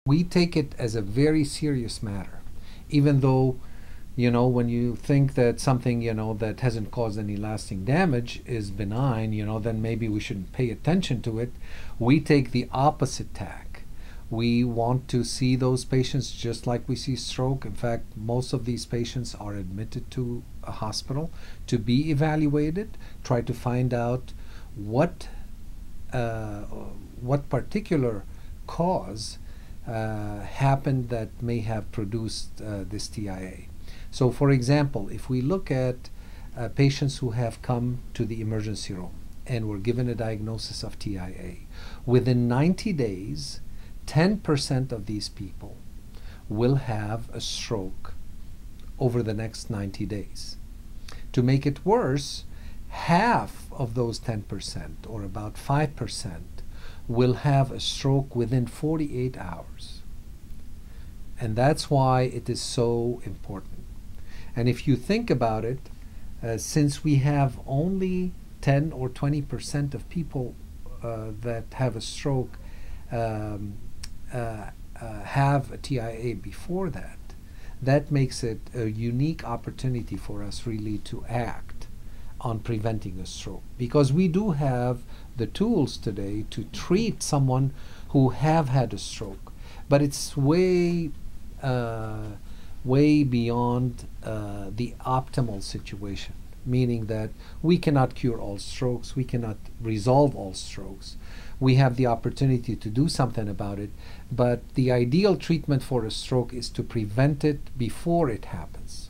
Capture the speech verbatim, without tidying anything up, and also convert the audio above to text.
We take it as a very serious matter, even though, you know, when you think that something, you know, that hasn't caused any lasting damage is benign, you know, then maybe we shouldn't pay attention to it. We take the opposite tack. We want to see those patients just like we see stroke. In fact, most of these patients are admitted to a hospital to be evaluated, try to find out what uh, what particular cause uh, happened that may have produced uh, this T I A. So, for example, if we look at uh, patients who have come to the emergency room and were given a diagnosis of T I A, within ninety days, ten percent of these people will have a stroke over the next ninety days. To make it worse, half of those ten percent, or about five percent, will have a stroke within forty-eight hours. And that's why it is so important. And if you think about it, uh, since we have only ten or twenty percent of people uh, that have a stroke um, uh, uh, have a T I A before that, that makes it a unique opportunity for us really to act on preventing a stroke, because we do have the tools today to treat someone who have had a stroke, but it's way uh, way beyond uh, the optimal situation, meaning that we cannot cure all strokes, we cannot resolve all strokes. We have the opportunity to do something about it, but the ideal treatment for a stroke is to prevent it before it happens.